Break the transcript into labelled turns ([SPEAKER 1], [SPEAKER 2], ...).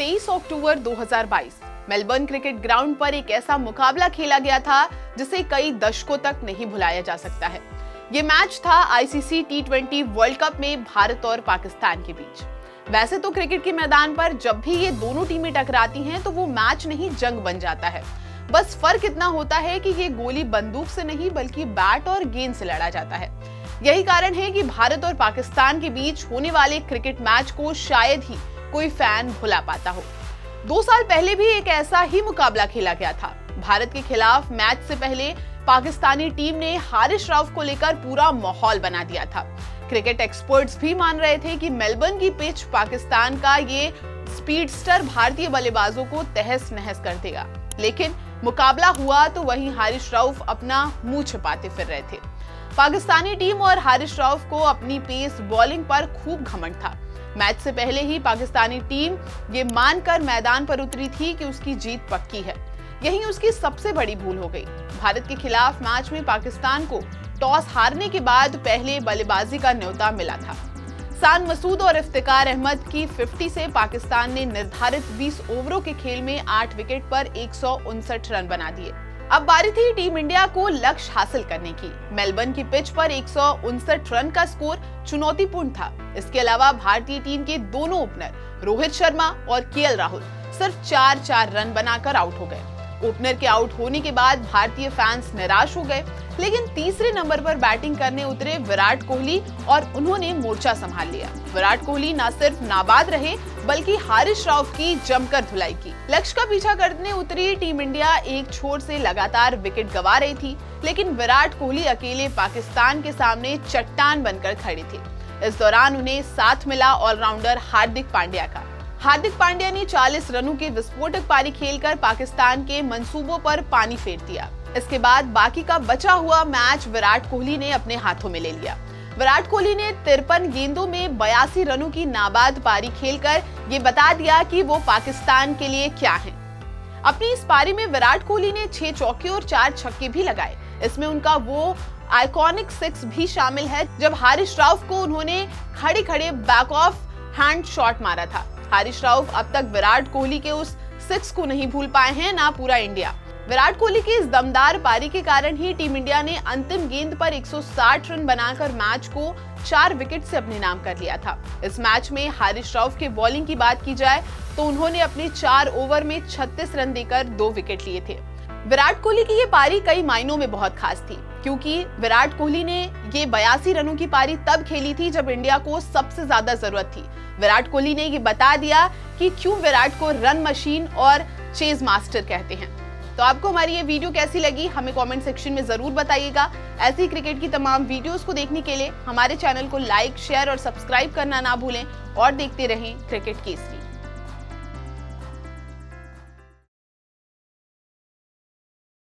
[SPEAKER 1] 23 अक्टूबर 2022 Melbourne cricket ground पर एक ऐसा मुकाबला खेला गया था जिसे कई दशकों तक नहीं भुलाया जा सकता है। ये मैच था आईसीसी टी20 वर्ल्ड कप में भारत और पाकिस्तान के बीच। वैसे तो क्रिकेट के मैदान पर जब भी ये दोनों टीमें टकराती हैं तो वो मैच नहीं जंग बन जाता है। बस फर्क इतना होता है कि ये गोली बंदूक से नहीं बल्कि बैट और गेंद से लड़ा जाता है। यही कारण है कि भारत और पाकिस्तान के बीच होने वाले क्रिकेट मैच को शायद ही कोई फैन भुला पाता हो। 2 साल पहले भी एक ऐसा ही मुकाबला खेला गया था। भारत के खिलाफ मैच से पहले पाकिस्तानी टीम ने हारिस रऊफ को लेकर पूरा माहौल बना दिया था। क्रिकेट एक्सपर्ट्स भी मान रहे थे कि मेलबर्न की पिच पाकिस्तान का ये स्पीडस्टर भारतीय बल्लेबाजों को तहस नहस कर देगा। लेकिन मुकाबला हुआ तो वहीं हारिस रऊफ अपना मुंह छिपाते फिर रहे थे। पाकिस्तानी टीम और हारिस रऊफ को अपनी पेस बॉलिंग पर खूब घमंड था। मैच से पहले ही पाकिस्तानी टीम ये मानकर मैदान पर उतरी थी कि उसकी जीत पक्की है। यही उसकी सबसे बड़ी भूल हो गई। भारत के खिलाफ मैच में पाकिस्तान को टॉस हारने के बाद पहले बल्लेबाजी का न्योता मिला था। सान मसूद और इफ्तिकार अहमद की 50 से पाकिस्तान ने निर्धारित 20 ओवरों के खेल में 8 विकेट पर 159 रन बना दिए। अब बारी थी टीम इंडिया को लक्ष्य हासिल करने की। मेलबर्न की पिच पर 159 रन का स्कोर चुनौतीपूर्ण था। इसके अलावा भारतीय टीम के दोनों ओपनर रोहित शर्मा और केएल राहुल सिर्फ 4-4 रन बनाकर आउट हो गए। ओपनर के आउट होने के बाद भारतीय फैंस निराश हो गए, लेकिन तीसरे नंबर पर बैटिंग करने उतरे विराट कोहली और उन्होंने मोर्चा संभाल लिया। विराट कोहली न सिर्फ नाबाद रहे बल्कि हारिस रऊफ की जमकर धुलाई की। लक्ष्य का पीछा करने उतरी टीम इंडिया एक छोर से लगातार विकेट गंवा रही थी, लेकिन विराट कोहली अकेले पाकिस्तान के सामने चट्टान बनकर खड़े थे। इस दौरान उन्हें साथ मिला ऑलराउंडर हार्दिक पांड्या का। हार्दिक पांड्या ने 40 रनों की विस्फोटक पारी खेलकर पाकिस्तान के मंसूबों पर पानी फेर दिया। इसके बाद बाकी का बचा हुआ मैच विराट कोहली ने अपने हाथों में ले लिया। विराट कोहली ने 53 गेंदों में 82 रनों की नाबाद पारी खेलकर ये बता दिया कि वो पाकिस्तान के लिए क्या है। अपनी इस पारी में विराट कोहली ने 6 चौके और 4 छक्के भी लगाए। इसमें उनका वो आइकॉनिक 6 भी शामिल है जब हारिस रऊफ को उन्होंने खड़े खड़े बैक ऑफ हैंड शॉट मारा था। हारिस रऊफ अब तक विराट कोहली के उस 6 को नहीं भूल पाए हैं, ना पूरा इंडिया। विराट कोहली की इस दमदार पारी के कारण ही टीम इंडिया ने अंतिम गेंद पर 160 रन बनाकर मैच को 4 विकेट से अपने नाम कर लिया था। इस मैच में हारिस रऊफ के बॉलिंग की बात की जाए तो उन्होंने अपने 4 ओवर में 36 रन देकर 2 विकेट लिए थे। विराट कोहली की ये पारी कई मायनों में बहुत खास थी, क्योंकि विराट कोहली ने ये 82 रनों की पारी तब खेली थी जब इंडिया को सबसे ज्यादा जरूरत थी। विराट कोहली ने ये बता दिया कि क्यों विराट को रन मशीन और चेज मास्टर कहते हैं। तो आपको हमारी ये वीडियो कैसी लगी हमें कमेंट सेक्शन में जरूर बताइएगा। ऐसी क्रिकेट की तमाम वीडियोस को देखने के लिए हमारे चैनल को लाइक, शेयर और सब्सक्राइब करना ना भूलें और देखते रहें क्रिकेट केसरी।